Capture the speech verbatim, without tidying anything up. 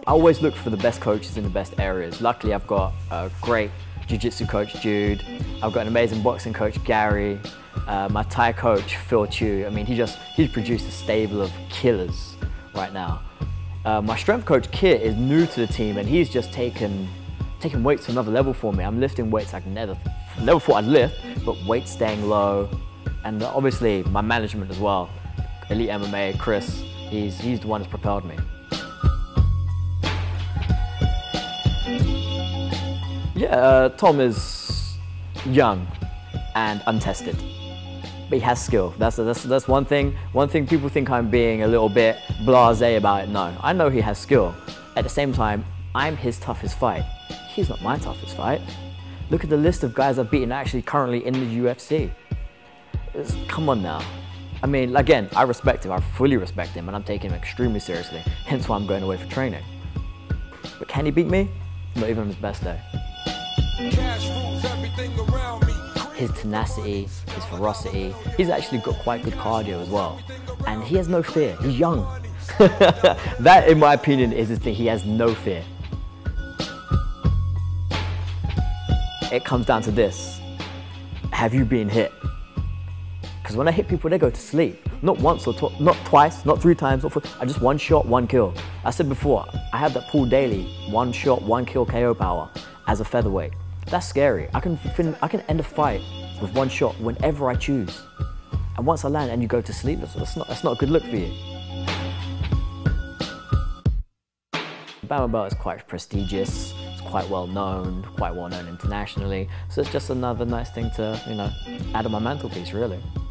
I always look for the best coaches in the best areas. Luckily, I've got a great jiu-jitsu coach, Jude. I've got an amazing boxing coach, Gary. Uh, my Thai coach, Phil Chu. I mean, he just, he's produced a stable of killers right now. Uh, my strength coach, Kit, is new to the team, and he's just taken, taken weights to another level for me. I'm lifting weights I never, never thought I'd lift, but weights staying low. And obviously, my management as well. Elite M M A, Chris, he's, he's the one that's propelled me. Yeah, uh, Tom is young and untested, but he has skill. That's, that's, that's one thing. One thing people think I'm being a little bit blasé about it. No, I know he has skill. At the same time, I'm his toughest fight. He's not my toughest fight. Look at the list of guys I've beaten actually currently in the U F C. It's, come on now. I mean, again, I respect him. I fully respect him, and I'm taking him extremely seriously. Hence why I'm going away for training. But can he beat me? Not even on his best day. His tenacity, his ferocity, he's actually got quite good cardio as well. And he has no fear, he's young. That, in my opinion, is his thing, he has no fear. It comes down to this, have you been hit? Because when I hit people, they go to sleep. Not once or tw not twice, not three times, not four, I just one shot, one kill. I said before, I have that Paul Daly, one shot, one kill K O power as a featherweight. That's scary. I can, fin I can end a fight with one shot whenever I choose. And once I land and you go to sleep, that's, that's, not, that's not a good look for you. BAMMA belt is quite prestigious, it's quite well known, quite well known internationally. So it's just another nice thing to, you know, add on my mantelpiece, really.